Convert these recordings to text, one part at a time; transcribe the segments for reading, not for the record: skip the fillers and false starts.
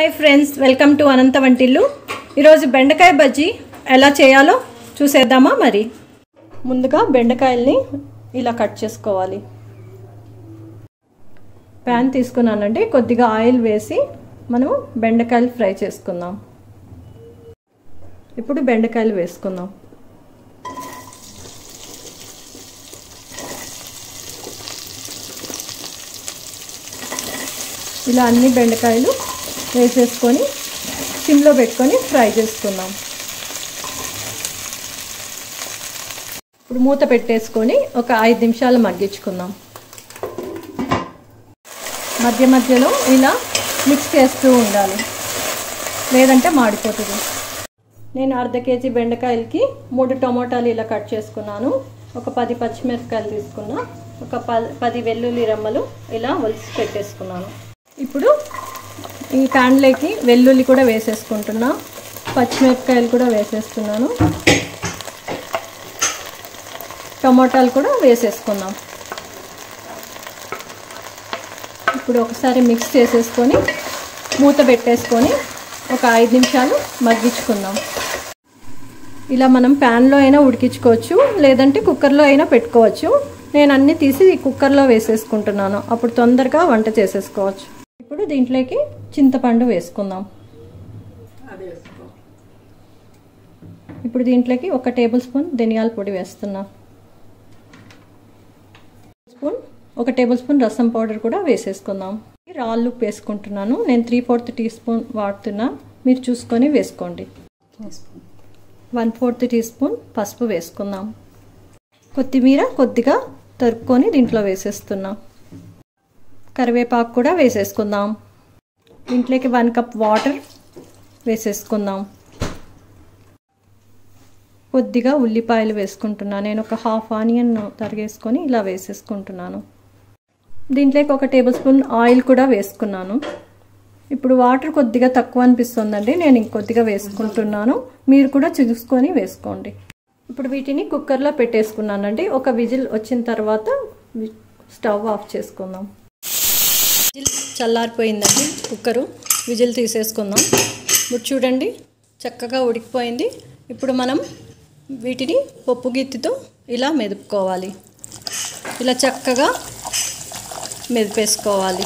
hi friends welcome to Anant వంటిల్లు ఈరోజు బెండకాయ బజ్జీ ఎలా చేయాలో చూసేద్దామా మరి ముందుగా బెండకాయల్ని ఇలా కట్ చేసుకోవాలి పాన్ తీసుకున్నానండి కొద్దిగా ఆయిల్ వేసి మనం బెండకాయలు ఫ్రై చేసుకుందాం ఇప్పుడు బెండకాయలు వేసుకుందాం ఇలా అన్ని బెండకాయలు వేసేసుకొని సిమ్లో పెట్టుకొని ఫ్రై చేసుకుందాం ఇప్పుడు మూత పెట్టేసుకొని ఒక 5 నిమిషాలు మగ్గించుకుందాం మధ్య మధ్యలో ఇలా మిక్స్ చేస్తూ ఉండాలి లేదంటే మాడిపోతుంది నేను అర్ధ కేజీ బెండకాయలకి 3 టమాటాలు ఇలా కట్ చేసుకున్నాను ఒక 10 పచ్చిమిరపకాయలు తీసుకున్నా ఒక 10 వెల్లుల్లి రెమ్మలు ఇలా ఒలిసి పెట్టేసుకున్నాను ఇప్పుడు ఈ ప్యాన్లోకి వెల్లుల్లి కూడా వేసేసుకుంటున్నా పచ్చిమిరపకాయలు కూడా వేసేస్తున్నాను టమాటాలు కూడా వేసేసుకుందాం ఇప్పుడు ఒకసారి మిక్స్ చేసేసుకొని మూత పెట్టేసుకొని ఒక 5 నిమిషాలు మగ్గించుకుందాం ఇలా మనం ప్యాన్లో అయినా ఉడికించుకోవచ్చు లేదంటే కుక్కర్లో అయినా పెట్టుకోవచ్చు నేను అన్నీ తీసి కుక్కర్లో వేసేసుకుంటున్నాను అప్పుడు తొందరగా వంట చేసేసుకోవచ్చు ఇప్పుడు దీంట్లోకి చింతపండు వేసుకుందాం ఇప్పుడు దీంట్లోకి 1 టేబుల్ స్పూన్ ధనియాల పొడి వేస్తున్నా 1 టేబుల్ స్పూన్ రసం పౌడర్ కూడా వేసేసుకుందాం రాళ్ళు ఉప్పు వేసుకుంటున్నాను నేను 3/4 టీ స్పూన్ వాడుతున్నా మీరు చూసుకొని వేసుకోండి 1/4 టీ స్పూన్ పసుపు వేసుకుందాం కొత్తిమీర కొద్దిగా తరుక్కొని దీంట్లో వేసేస్తున్నా కరివేపాకు కూడా వేసేసుకుందాం దీంట్లోకి 1 కప్ వాటర్ వేసేసుకుందాం కొద్దిగా ఉల్లిపాయలు వేసుకుంటున్నా నేను ఒక హాఫ్ ఆనియన్ తరిగేసుకొని ఇలా వేసేసుకుంటున్నాను దీంట్లోకి 1 టేబుల్ స్పూన్ ఆయిల్ కూడా వేసుకున్నాను ఇప్పుడు వాటర్ కొద్దిగా తక్కువ అనిపిస్తుందండి నేను ఇంకొద్దిగా వేసుకుంటున్నాను మీరు కూడా చూసుకొని వేసుకోండి ఇప్పుడు వీటిని కుక్కర్లో పెట్టేసుకున్నానండి ఒక విజిల్ వచ్చిన తర్వాత స్టవ్ ఆఫ్ చేసుకుందాం విజిల్ చల్లారిపోయిందండి కుక్కరు విజిల్ తీసేసుకుందాం ఇప్పుడు చూడండి చక్కగా ఉడికిపోయింది ఇప్పుడు మనం వీటిని పప్పు గిత్తితో ఇలా మెదుపుకోవాలి ఇలా చక్కగా మెదిపేసుకోవాలి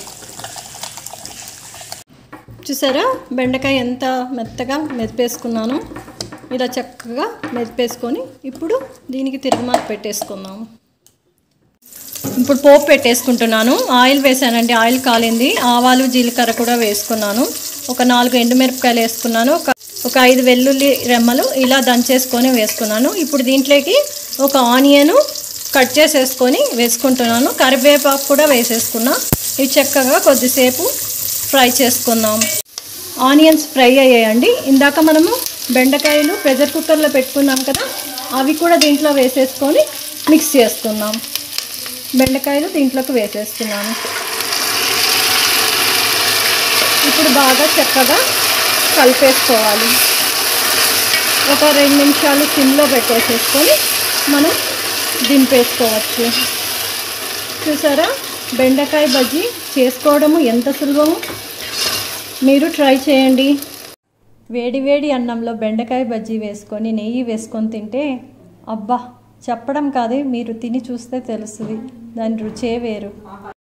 చూసారా బెండకాయ ఎంత మెత్తగా మెదిపేసుకున్నాను ఇలా చక్కగా మెదిపేసుకొని ఇప్పుడు దీనికి తిరుగుమాత పెట్టేసుకుందాం ఇప్పుడు పోపు పెట్టేసుకుంటున్నాను ఆయిల్ వేసానండి ఆయిల్ కాలింది ఆవాలు జీలకర్ర కూడా వేసుకున్నాను ఒక 4 ఎండుమిరపకాయలు వేసుకున్నాను ఒక 5 వెల్లుల్లి రెమ్మలు ఇలా దంచేసుకొని వేసుకున్నాను ఇప్పుడు దీంట్లోకి ఒక ఆనియన్ కట్ చేసేసుకొని వేసుకుంటున్నాను కరివేపాకు కూడా వేసేసుకున్నా ఇవి చక్కగా కొద్దిసేపు ఫ్రై చేసుకుందాం ఆనియన్స్ ఫ్రై అయ్యాయండి ఇందాక మనము బెండకాయలు ప్రెషర్ కుక్కర్లో పెట్టుకున్నాం కదా అవి కూడా దీంట్లో వేసేసుకొని మిక్స్ చేసుకుందాం బెండకాయలు దీంట్లోకి వేసేస్తున్నాను ఇప్పుడు బాగా చక్కగా కలిపేసుకోవాలి ఒక 2 నిమిషాలు సిమ్లో పెట్టేసేసుకొని మనం దింపేసుకోవచ్చు చూసారా బెండకాయ బజ్జీ చేసుకోవడము ఎంత సులభము మీరు ట్రై చేయండి వేడి వేడి అన్నంలో బెండకాయ బజ్జీ వేసుకొని నెయ్యి వేసుకొని తింటే అబ్బా చెప్పడం కాదు మీరు తిని చూస్తే తెలుస్తుంది దాని రుచే వేరు